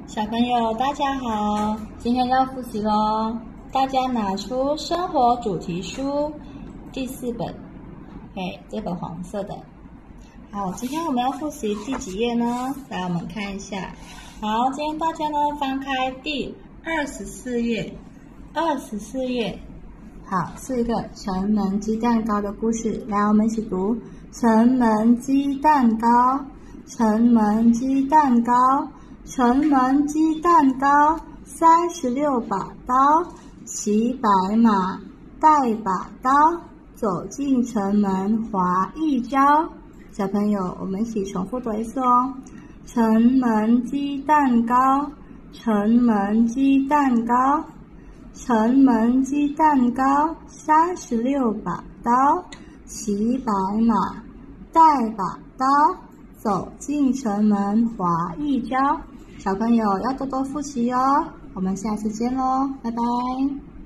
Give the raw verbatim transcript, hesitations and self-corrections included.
小朋友大家好，今天要复习咯，大家拿出生活主题书第四本，嘿，这本黄色的。好，今天我们要复习第几页呢？来，我们看一下。好，今天大家呢翻开第二十四页，二十四页。好，是一个城门鸡蛋糕的故事。来，我们一起读：城门鸡蛋糕，城门鸡蛋糕，城门鸡蛋糕，三十六把刀，骑白马，带把刀，走进城门划一招。小朋友，我们一起重复读一次哦。城门鸡蛋糕，城门鸡蛋糕，城门鸡蛋糕，三十六把刀，骑白马，带把刀，走进城门划一招。小朋友要多多复习哦，我们下次见喽，拜拜。